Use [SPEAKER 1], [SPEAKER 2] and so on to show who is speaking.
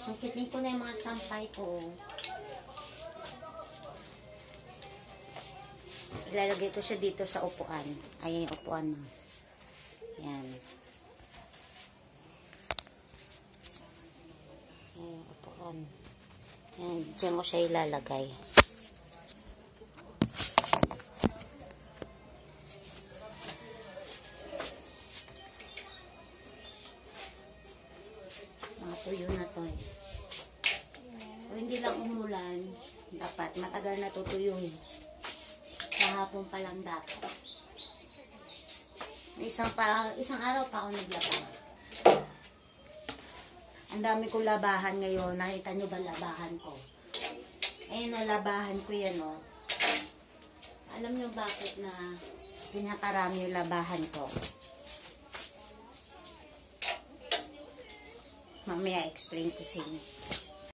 [SPEAKER 1] Sungkitin ko na yung mga sampay ko. Ilalagay ko siya dito sa upuan. Ayan yung upuan na. Yan. Ayan yung upuan. Yan. Diyan ko siya ilalagay. Mga tuyo na to eh. O hindi lang umulan, dapat matagal na tutuyo eh. Kahapon pa lang dapat. Isang araw pa ako naglaba. Ang dami kong labahan ngayon. Nakita nyo ba labahan ko? Ayun o, labahan ko yan o. Alam nyo bakit na pinakarami yung labahan ko? Mamaya explain ko sa inyo.